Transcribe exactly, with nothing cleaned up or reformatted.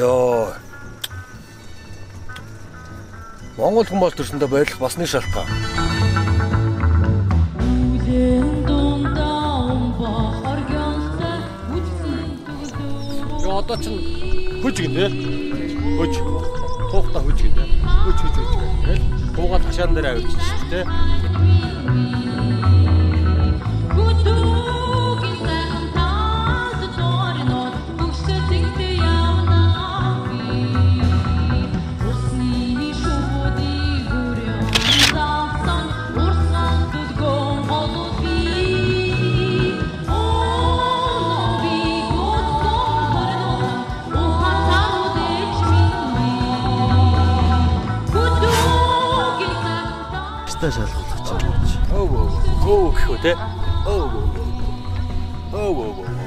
Йоо. Монгол хүн бол төрсөндөө баярлах басны шалтгаан. Йоо одоо чинь хүж гинэ. Хүж. Туухта хүж гинэ. Хүж хүж хүж гэх. Туугаад хашаан дээр авчиж шүү дээ. Шалгуулах гэж байна. Өө өө өө гэх үү те. Өө өө өө өө өө